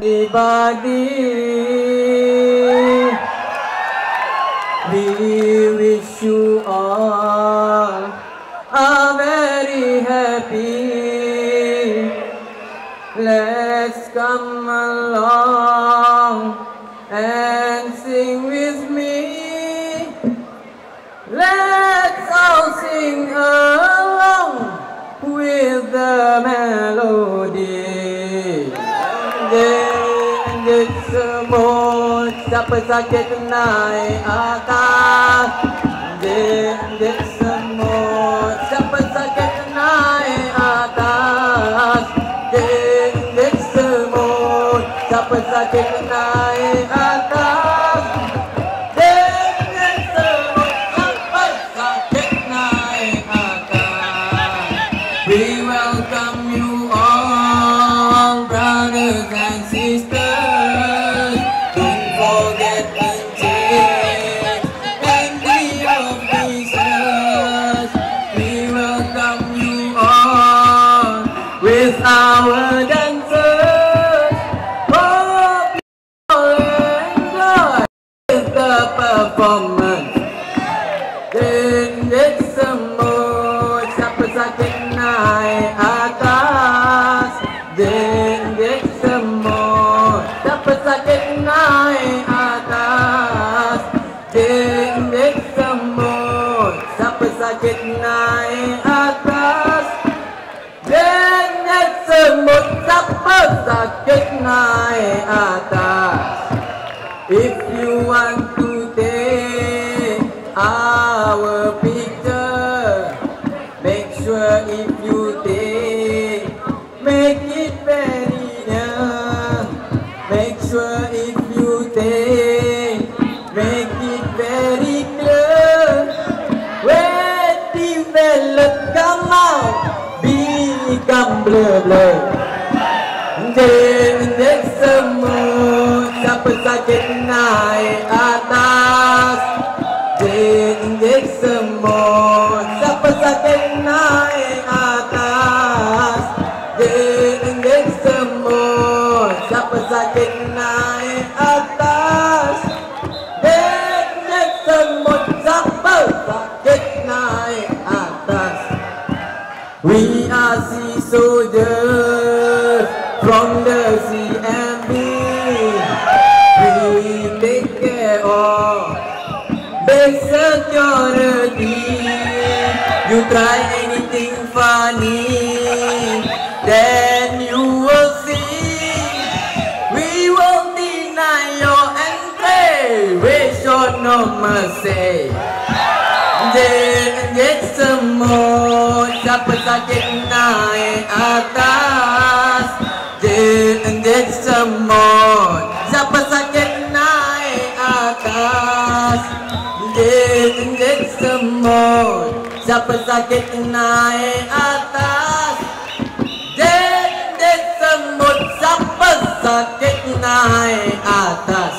Everybody, we wish you all a very happy. Let's come along and sing with me. Let's all sing along with the melody. Dendek semut, siapa sakit naik atas. Dendek semut, siapa sakit naik atas. Dendek semut, siapa sakit naik atas. Dendek semut, siapa sakit naik atas. We welcome you all, brothers and sisters. Don't forget the change and the officers. We welcome you all with our dancers. Hope you all enjoy the performance. Dendek semut, siapa sakit naik atas. Dendek semut, siapa sakit naik atas. Dendek semut, siapa sakit naik atas. Dendek semut, siapa sakit naik atas. If you want to take our picture, make sure if you take, make it very near. Make sure if you take, make it very clear. When the velvet come out, become blur blur. Dendek semut, siapa sakit naik atas. Dendek semut, siapa sakit naik atas. Dendek semut, siapa sakit naik atas. Dendek semut, siapa sakit naik atas. We are sea soldiers from the CMB. We take care of base security. You try anything funny, then you will see. We won't deny your entry. We show no mercy. Dendek semut, siapa sakit naik atas. Dendek semut, siapa sakit naik atas. Dendek semut, siapa sakit naik atas. Dendek semut, siapa sakit naik atas.